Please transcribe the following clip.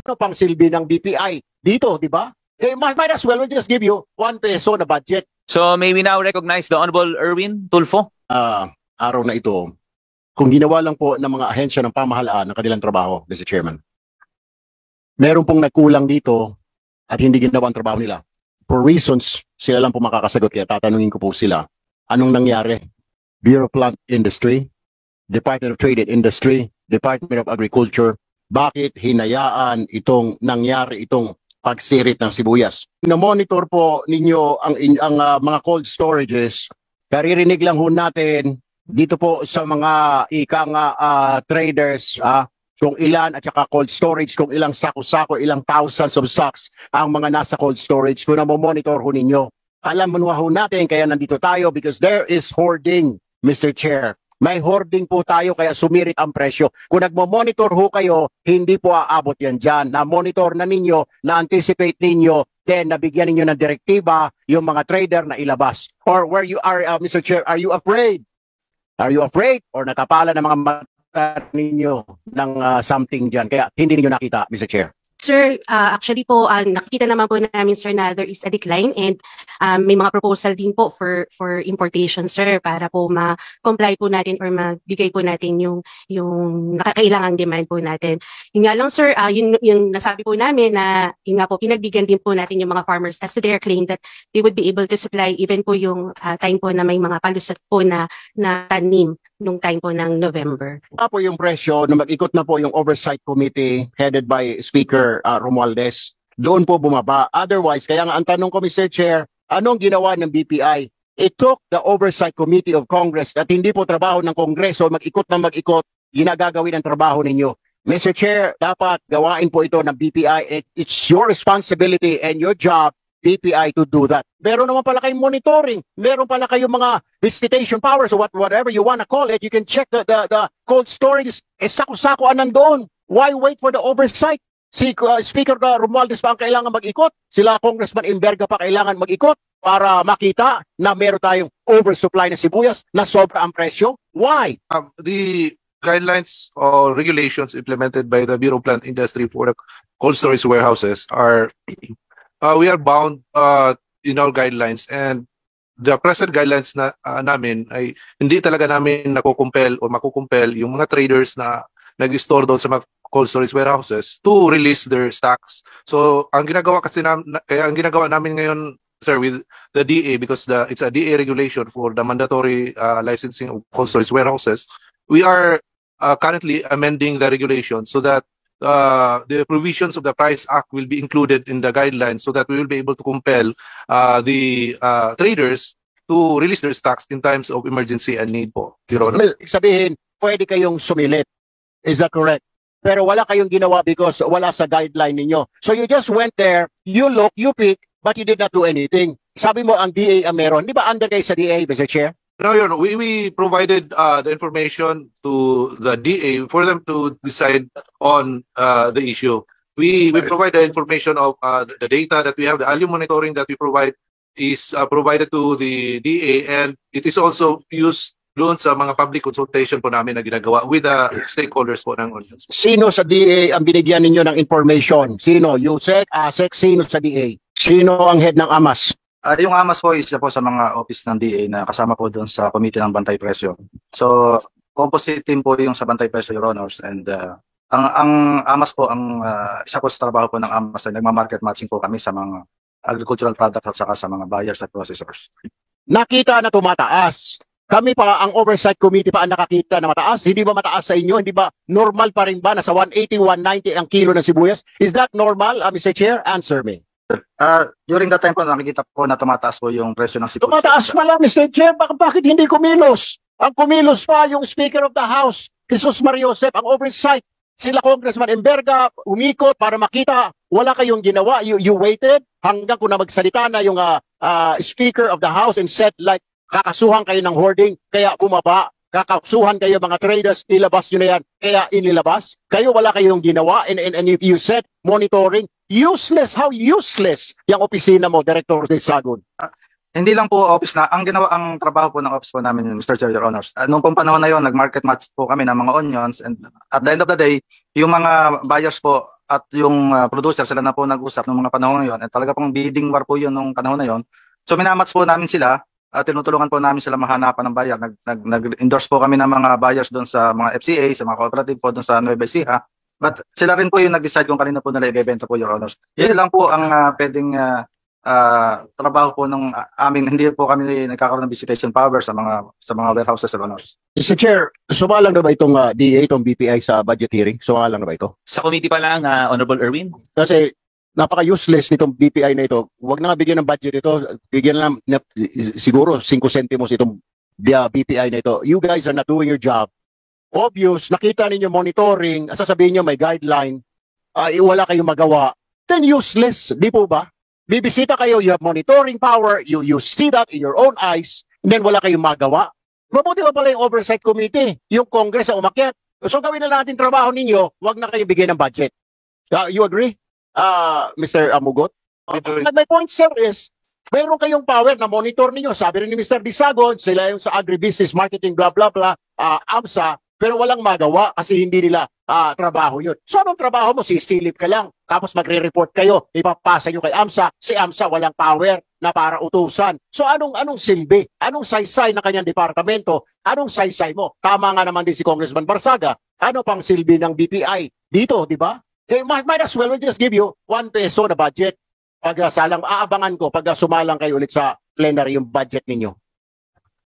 Ano pang silbi ng BPI dito, di ba? Might as well just give you 1 peso na budget. So may we now recognize the Honorable Erwin Tulfo? Araw na ito, kung ginawa lang po ng mga ahensya ng pamahalaan ng kanilang trabaho, Mr. Chairman, meron pong nagkulang dito at hindi ginawa ang trabaho nila. For reasons, sila lang po makakasagot. Kaya tatanungin ko po sila, anong nangyari? Bureau of Plant Industry, Department of Trade and Industry, Department of Agriculture, bakit hinayaan itong nangyari itong pagsirit ng sibuyas? Na-monitor po ninyo ang mga cold storages. Karirinig lang ho natin dito po sa mga traders, kung ilan at saka cold storage, kung ilang sako-sako, ilang thousands of sacks ang mga nasa cold storage. Kung na-monitor ho ninyo, alam mo ho natin kaya nandito tayo because there is hoarding, Mr. Chair. May hoarding po tayo kaya sumirit ang presyo. Kung nagmo-monitor ho kayo, hindi po aabot yan dyan. Na-monitor na ninyo, na-anticipate ninyo, then nabigyan ninyo ng direktiba yung mga trader na ilabas. Or where you are, Mr. Chair, are you afraid? Are you afraid? Or natapala ng mga mata ninyo ng something dyan? Kaya hindi ninyo nakita, Mr. Chair. Sir, actually po, nakikita naman po namin, sir, na there is a decline and may mga proposal din po for importation, sir, para po ma-comply po natin or mabigay po natin yung nakakailangang demand po natin. Yun nga lang, sir, yung nasabi po namin na yun nga po, pinagbigyan din po natin yung mga farmers as to their claim that they would be able to supply even po yung time po na may mga palusat po na tanim nung time po ng November. Po yung presyo na mag-ikot na po yung Oversight Committee headed by Speaker Romualdez, doon po bumaba. Otherwise, kaya nga ang tanong ko, Mr. Chair, anong ginawa ng BPI? It took the Oversight Committee of Congress at hindi po trabaho ng Kongreso mag-ikot na mag-ikot, ginagagawin ang trabaho ninyo. Mr. Chair, dapat gawain po ito ng BPI. It's your responsibility and your job, BPI, to do that. Meron naman pala kayong monitoring. Meron pala kayong mga visitation powers or whatever you want to call it. You can check the cold storage. Sako-sako nandoon. Why wait for the oversight? Si Speaker Romualdez pa ang kailangan mag-ikot. Sila Congressman Imberga pa kailangan mag-ikot para makita na meron tayong oversupply na sibuyas na sobra ang presyo. Why? The guidelines or regulations implemented by the Bureau of Plant Industry for the cold storage warehouses are we are bound in our guidelines, and the present guidelines na namin ay hindi talaga namin nakukumpel o makukumpel yung mga traders na nag-store doon sa mga cold storage warehouses to release their stocks. So ang ginagawa kasi kaya ang ginagawa namin ngayon, sir, with the DA, because it's a DA regulation for the mandatory licensing of cold storage warehouses, we are currently amending the regulation so that the provisions of the Price Act will be included in the guidelines so that we will be able to compel the traders to release their stocks in times of emergency and need po, Your Honor. Sabihin, pwede kayong sumilit. Is that correct? Pero wala kayong ginawa because wala sa guideline ninyo. So you just went there, you look, you pick, but you did not do anything. Sabi mo ang DA ang meron. Di ba under kayo sa DA, Mr. Chair? No, Your Honor, we provided the information to the DA for them to decide on the issue. We provide the information of the data that we have, the alum monitoring that we provide is provided to the DA, and it is also used doon sa mga public consultation po namin na ginagawa with the stakeholders po ng ordinance. Sino sa DA ang binigyan ninyo ng information? Sino? USEC, ASEC, sino sa DA? Sino ang head ng AMAS? Yung AMAS po isa po sa mga office ng DA na kasama po doon sa Committee ng Bantay Presyo. So, composite team po yung sa Bantay Presyo, Your Honors. And ang AMAS po, isa po sa trabaho po ng AMAS ay nagma-market matching po kami sa mga agricultural products at saka sa mga buyers at processors. Nakita na tumataas. Kami pa, ang Oversight Committee pa ang nakakita na mataas. Hindi ba mataas sa inyo? Hindi ba normal pa rin ba? Nasa 180, 190 ang kilo ng sibuyas? Is that normal, Mr. Chair? Answer me. During that time po, nakikita po na tumataas po yung presyo ng sibuyas. Tumataas pala, Mr. Chair. Bakit hindi kumilos? Ang kumilos pa yung Speaker of the House, Jesus Mariosep, ang Oversight. Sila Congressman Imberga, umikot para makita. Wala kayong ginawa. You waited hanggang kung na magsalita na yung Speaker of the House and said like, kakasuhan kayo ng hoarding, kaya bumaba. Kakasuhan kayo mga traders, ilabas nyo na yan, kaya inilabas. Kayo wala kayong ginawa, and you said monitoring. Useless, how useless yung opisina mo, Director de Sagun? Hindi lang po office na, ang trabaho po ng office po namin yun, Mr. Chair, Your Honors. Noong pong panahon na yon, nag-market match po kami ng mga onions, and at the end of the day, yung mga buyers po at yung producer, sila na po nag-usap ng mga panahon na yon, at talaga pong bidding war po yun nung panahon na yon. So minamatch po namin sila, tinutulungan po namin sila mahanapan ng buyer. Nag-endorse po kami ng mga buyers doon sa mga FCA, sa mga cooperative po doon sa Nueva Ecija. But sila rin po yung nag-decide kung kanino po nila ibebenta po, Your Honors. Yun lang po ang pwedeng trabaho po ng aming, hindi po kami nagkakaroon ng visitation power sa mga warehouses, Your Honors. Mr. Chair, sumalang na ba itong DA, itong BPI sa budget hearing? Sumalang na ba ito? Sa committee pa lang, Honorable Erwin. Kasi napaka-useless nitong BPI na ito. Huwag na nga bigyan ng budget ito. Bigyan lang siguro 5 centimos itong BPI na ito. You guys are not doing your job. Obvious, nakita ninyo monitoring, sasabihin nyo may guideline, wala kayong magawa, then useless. Di po ba? Bibisita kayo, you have monitoring power, you see that in your own eyes, and then wala kayong magawa. Mabuti pa pala yung oversight committee, yung Congress ang umakyat. So gawin na natin trabaho ninyo, wag na kayo bigyan ng budget. You agree, Mr. Amugot? My point, sir, is, mayroon kayong power na monitor ninyo. Sabi rin ni Mr. Disagon, sila yung sa agribusiness, marketing, blah, blah, blah, AMSA, pero walang magawa kasi hindi nila trabaho yun. So anong trabaho mo? Sisilip ka lang. Tapos magre-report kayo. Ipapasa nyo kay AMSA. Si AMSA walang power na para utusan. So anong silbi? Anong saysay ng kanyang departamento? Anong saysay mo? Tama nga naman din si Congressman Barsaga. Ano pang silbi ng BPI? Dito, di ba? Might as well, we'll just give you 1 peso na budget. Pag salang aabangan ko, pag sumalang kayo ulit sa plenary yung budget ninyo.